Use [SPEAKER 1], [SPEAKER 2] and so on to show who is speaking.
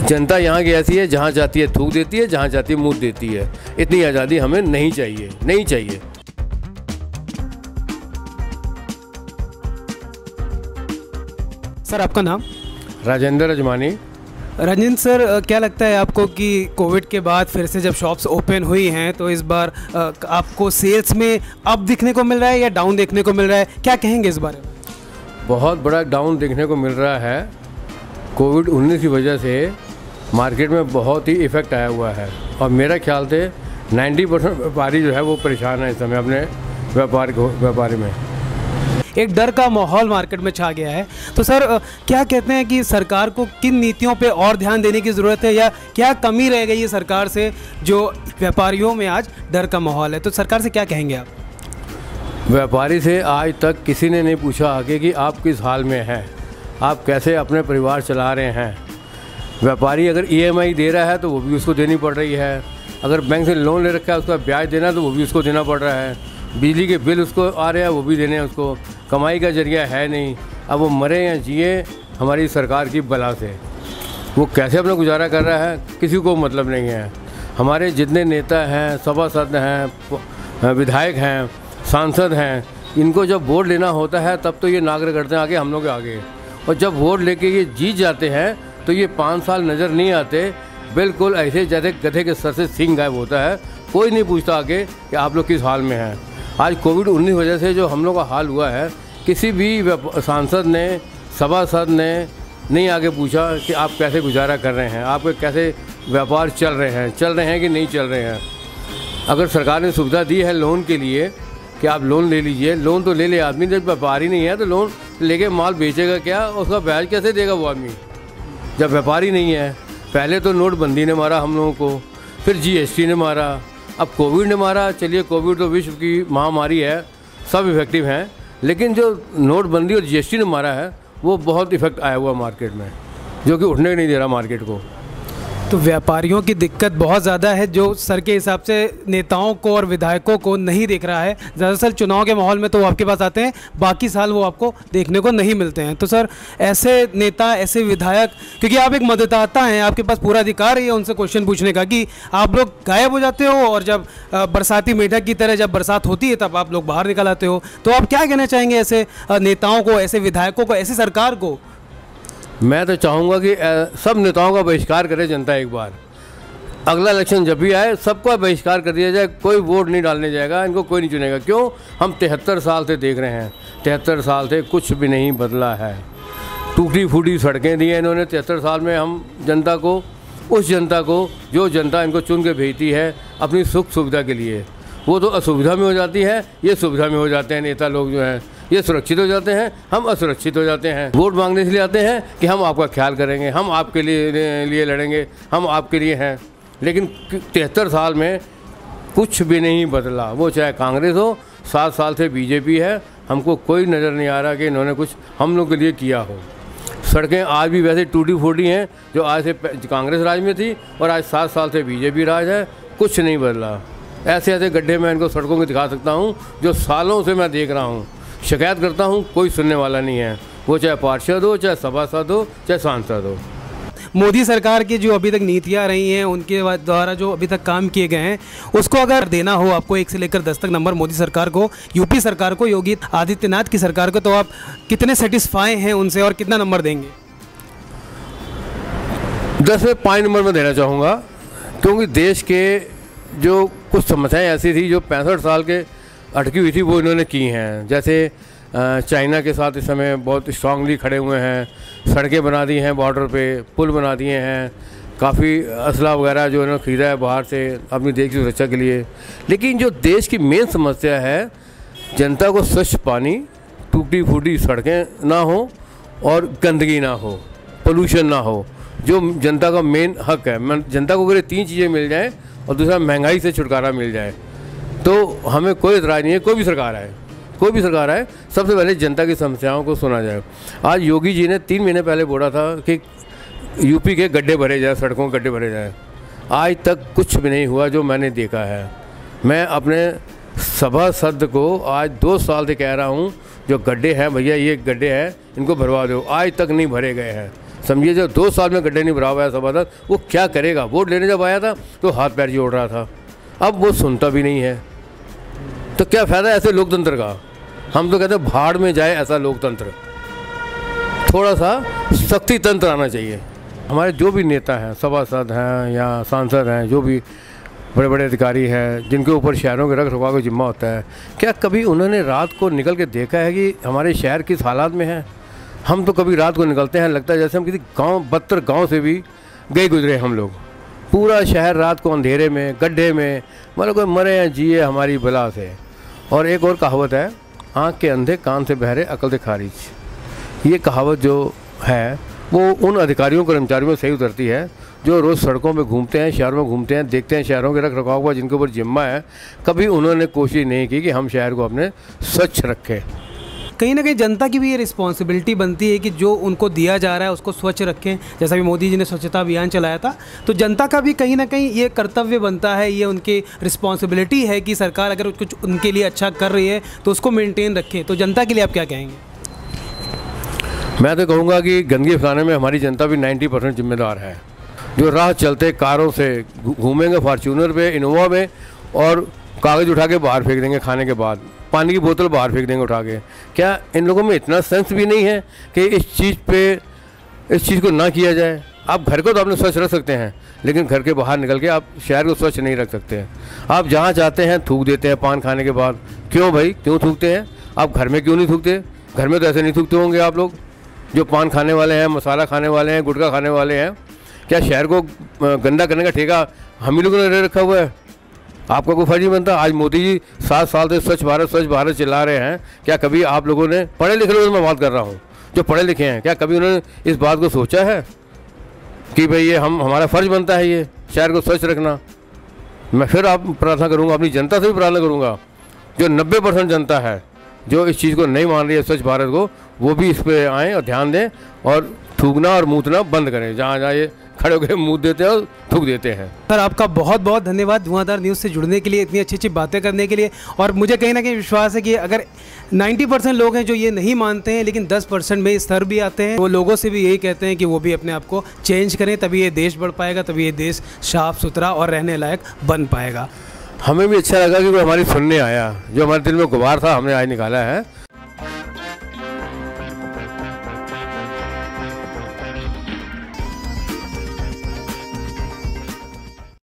[SPEAKER 1] जनता यहाँ की ऐसी है, जहाँ चाहती है थूक देती है, जहाँ चाहती है मुँह देती है। इतनी आज़ादी हमें नहीं चाहिए, नहीं चाहिए।
[SPEAKER 2] सर आपका नाम?
[SPEAKER 1] राजेंद्र अजमानी।
[SPEAKER 2] रंजन सर, क्या लगता है आपको कि कोविड के बाद फिर से जब शॉप्स ओपन हुई हैं तो इस बार आपको सेल्स में अप दिखने को मिल रहा है या डाउन देखने को मिल रहा है? क्या कहेंगे इस बारे में?
[SPEAKER 1] बहुत बड़ा डाउन देखने को मिल रहा है। कोविड-19 की वजह से मार्केट में बहुत ही इफ़ेक्ट आया हुआ है और मेरा ख्याल से 90% व्यापारी जो है वो परेशान है इस समय अपने व्यापार में।
[SPEAKER 2] एक डर का माहौल मार्केट में छा गया है। तो सर क्या कहते हैं कि सरकार को किन नीतियों पे और ध्यान देने की ज़रूरत है या क्या कमी रह गई है सरकार से जो व्यापारियों में आज डर का माहौल है? तो सरकार से क्या कहेंगे आप?
[SPEAKER 1] व्यापारी से आज तक किसी ने नहीं पूछा आगे कि आप किस हाल में हैं, आप कैसे अपने परिवार चला रहे हैं। व्यापारी अगर EMI दे रहा है तो वो भी उसको देनी पड़ रही है, अगर बैंक से लोन ले रखा है उसका ब्याज देना तो वो भी उसको देना पड़ रहा है, बिजली के बिल उसको आ रहे हैं वो भी देने हैं उसको। कमाई का जरिया है नहीं। अब वो मरे या जिए हमारी सरकार की बला से, वो कैसे अपना गुजारा कर रहा है किसी को मतलब नहीं है। हमारे जितने नेता हैं, सभासद हैं, विधायक हैं, सांसद हैं, इनको जब वोट लेना होता है तब तो ये नागर करते हैं आगे हम लोग के आगे, और जब वोट लेके ये जीत जाते हैं तो ये 5 साल नज़र नहीं आते। बिल्कुल ऐसे जैसे गधे के सर से सींग गायब होता है। कोई नहीं पूछता आगे कि आप लोग किस हाल में हैं। आज कोविड-19 वजह से जो हम लोग का हाल हुआ है, किसी भी सांसद ने, सभासद ने नहीं आगे पूछा कि आप कैसे गुजारा कर रहे हैं, आपके कैसे व्यापार चल रहे हैं कि नहीं चल रहे हैं। अगर सरकार ने सुविधा दी है लोन के लिए कि आप लोन ले लीजिए, लोन तो ले ले आदमी, जब व्यापारी नहीं है तो लोन लेके माल बेचेगा क्या, उसका ब्याज कैसे देगा वो आदमी जब व्यापारी नहीं है। पहले तो नोटबंदी ने मारा हम लोगों को, फिर GST ने मारा, अब कोविड ने मारा। चलिए कोविड तो विश्व की महामारी है, सब इफेक्टिव हैं, लेकिन जो नोटबंदी और GST ने मारा है वो बहुत इफेक्ट आया हुआ मार्केट में, जो कि उठने नहीं दे रहा मार्केट को।
[SPEAKER 2] तो व्यापारियों की दिक्कत बहुत ज़्यादा है जो सर के हिसाब से नेताओं को और विधायकों को नहीं दिख रहा है। दरअसल चुनाव के माहौल में तो वो आपके पास आते हैं, बाकी साल वो आपको देखने को नहीं मिलते हैं। तो सर ऐसे नेता, ऐसे विधायक, क्योंकि आप एक मतदाता हैं, आपके पास पूरा अधिकार है उनसे क्वेश्चन पूछने का कि आप लोग गायब हो जाते हो और जब बरसाती मेढक की तरह जब बरसात होती है तब आप लोग बाहर निकल आते हो। तो आप क्या कहना चाहेंगे ऐसे नेताओं को, ऐसे विधायकों को, ऐसी सरकार को?
[SPEAKER 1] मैं तो चाहूँगा कि सब नेताओं का बहिष्कार करे जनता। एक बार अगला इलेक्शन जब भी आए सबका बहिष्कार कर दिया जाए, कोई वोट नहीं डालने जाएगा, इनको कोई नहीं चुनेगा। क्यों? हम 73 साल से देख रहे हैं, 73 साल से कुछ भी नहीं बदला है। टूटी फूटी सड़कें दी हैं इन्होंने 73 साल में हम जनता को, उस जनता को जो जनता इनको चुन के भेजती है अपनी सुख सुविधा के लिए। वो तो असुविधा में हो जाती है, ये सुविधा में हो जाते हैं नेता लोग जो हैं, ये सुरक्षित हो जाते हैं, हम असुरक्षित हो जाते हैं। वोट मांगने इसलिए आते हैं कि हम आपका ख्याल करेंगे, हम आपके लिए लड़ेंगे, हम आपके लिए हैं। लेकिन 73 साल में कुछ भी नहीं बदला, वो चाहे कांग्रेस हो, 7 साल से BJP है, हमको कोई नज़र नहीं आ रहा कि इन्होंने कुछ हम लोग के लिए किया हो। सड़कें आज भी वैसे टूटी फूटी हैं जो आज से कांग्रेस राज में थी और आज 7 साल से BJP राज है, कुछ नहीं बदला। ऐसे ऐसे गड्ढे मैं इनको सड़कों में दिखा सकता हूँ जो सालों से मैं देख रहा हूँ, शिकायत करता हूँ, कोई सुनने वाला नहीं है, वो चाहे पार्षद हो, चाहे सभासद हो, चाहे सांसद हो।
[SPEAKER 2] मोदी सरकार की जो अभी तक नीतियाँ रही हैं, उनके द्वारा जो अभी तक काम किए गए हैं, उसको अगर देना हो आपको 1 से लेकर 10 तक नंबर मोदी सरकार को, यूपी सरकार को, योगी आदित्यनाथ की सरकार को, तो आप कितने सेटिस्फाई हैं उनसे और कितना नंबर देंगे?
[SPEAKER 1] 10 में 5 नंबर में देना चाहूँगा, क्योंकि देश के जो कुछ समस्याएं ऐसी थी जो 65 साल के अटकी हुई थी वो इन्होंने की हैं। जैसे चाइना के साथ इस समय बहुत स्ट्रांगली खड़े हुए हैं, सड़कें बना दी हैं, बॉर्डर पे पुल बना दिए हैं, काफ़ी असला वगैरह जो इन्होंने ख़रीदा है बाहर से अपनी देश की सुरक्षा के लिए। लेकिन जो देश की मेन समस्या है, जनता को स्वच्छ पानी, टूटी फूटी सड़कें ना हो और गंदगी ना हो, पोल्यूशन ना हो, जो जनता का मेन हक है। जनता को अगर ये 3 चीज़ें मिल जाएँ और दूसरा महंगाई से छुटकारा मिल जाए तो हमें कोई इतराज़ नहीं है। कोई भी सरकार आए, सबसे पहले जनता की समस्याओं को सुना जाए। आज योगी जी ने 3 महीने पहले बोला था कि यूपी के गड्ढे भरे जाए, सड़कों के गड्ढे भरे जाए। आज तक कुछ भी नहीं हुआ जो मैंने देखा है। मैं अपने सभासद को आज 2 साल से कह रहा हूँ, जो गड्ढे हैं भैया, ये गड्ढे हैं, इनको भरवा दो, आज तक नहीं भरे गए हैं। समझिए जब 2 साल में गड्ढे नहीं भरा हुआ है सभासद, वो क्या करेगा। वोट लेने जब आया था तो हाथ पैर जोड़ रहा था, अब वो सुनता भी नहीं है। तो क्या फ़ायदा ऐसे लोकतंत्र का। हम तो कहते हैं भाड़ में जाए ऐसा लोकतंत्र। थोड़ा सा सख्ती तंत्र आना चाहिए। हमारे जो भी नेता हैं, सभासद हैं या सांसद हैं, जो भी बड़े बड़े अधिकारी हैं जिनके ऊपर शहरों के रख रखाव का जिम्मा होता है, क्या कभी उन्होंने रात को निकल के देखा है कि हमारे शहर किस हालात में है। हम तो कभी रात को निकलते हैं, लगता है जैसे हम किसी गांव 72 गांव से भी गए गुजरे। हम लोग पूरा शहर रात को अंधेरे में, गड्ढे में, मतलब कोई मरे हैं जिए हमारी बला से। और एक और कहावत है, आँख के अंधे कान से बहरे अकल से खारिज। ये कहावत जो है वो उन अधिकारियों कर्मचारियों में सही उतरती है जो रोज़ सड़कों में घूमते हैं, शहरों में घूमते हैं, देखते हैं शहरों के रख रखाव का जिनके ऊपर जिम्मा है। कभी उन्होंने कोशिश नहीं की कि हम शहर को अपने स्वच्छ रखें।
[SPEAKER 2] कहीं ना कहीं जनता की भी ये रिस्पॉन्सिबिलिटी बनती है कि जो उनको दिया जा रहा है उसको स्वच्छ रखें। जैसा भी मोदी जी ने स्वच्छता अभियान चलाया था, तो जनता का भी कहीं ना कहीं ये कर्तव्य बनता है, ये उनकी रिस्पॉन्सिबिलिटी है कि सरकार अगर कुछ उनके लिए अच्छा कर रही है तो उसको मेंटेन रखें। तो जनता के लिए आप क्या कहेंगे?
[SPEAKER 1] मैं तो कहूँगा कि गंदगी फैलाने में हमारी जनता भी 90% जिम्मेदार है। जो राह चलते कारों से घूमेंगे, फार्चूनर पे, इनोवा में, और कागज़ उठा के बाहर फेंक देंगे, खाने के बाद पानी की बोतल बाहर फेंक देंगे उठा के। क्या इन लोगों में इतना सेंस भी नहीं है कि इस चीज़ को ना किया जाए। आप घर को तो आपने स्वच्छ रख सकते हैं, लेकिन घर के बाहर निकल के आप शहर को स्वच्छ नहीं रख सकते हैं। आप जहाँ चाहते हैं थूक देते हैं पान खाने के बाद। क्यों भाई, क्यों थूकते हैं? आप घर में क्यों नहीं थूकते? घर में तो ऐसे नहीं थूकते होंगे आप लोग जो पान खाने वाले हैं, मसाला खाने वाले हैं, गुटखा खाने वाले हैं। क्या शहर को गंदा करने का ठेका हम ही लोगों ने ले रखा हुआ है? आपका कोई फर्ज नहीं बनता। आज मोदी जी 7 साल से स्वच्छ भारत चिल्ला रहे हैं। क्या कभी आप लोगों ने, पढ़े लिखे लोगों से मैं बात कर रहा हूँ, जो पढ़े लिखे हैं, क्या कभी उन्होंने इस बात को सोचा है कि भाई ये हमारा फ़र्ज़ बनता है ये शहर को स्वच्छ रखना? मैं फिर आप प्रार्थना करूँगा, अपनी जनता से भी प्रार्थना करूँगा, जो 90% जनता है जो इस चीज़ को नहीं मान रही है स्वच्छ भारत को, वो भी इस पर आएँ और ध्यान दें और थूकना और मूतना बंद करें। जहाँ जहाँ ये खड़े होकर मुँह देते हैं और थूक देते हैं।
[SPEAKER 2] सर, आपका बहुत बहुत धन्यवाद धुआंधार न्यूज़ से जुड़ने के लिए, इतनी अच्छी अच्छी बातें करने के लिए। और मुझे कहीं ना कहीं विश्वास है कि अगर 90% लोग हैं जो ये नहीं मानते हैं, लेकिन 10% में स्तर भी आते हैं, वो लोगों से भी यही कहते हैं कि वो भी अपने आप को चेंज करें, तभी ये देश बढ़ पाएगा, तभी ये देश साफ़ सुथरा और रहने लायक बन पाएगा।
[SPEAKER 1] हमें भी अच्छा लगा कि वो हमारी सुनने आया। जो हमारे दिल में गुबार था हमने आज निकाला है।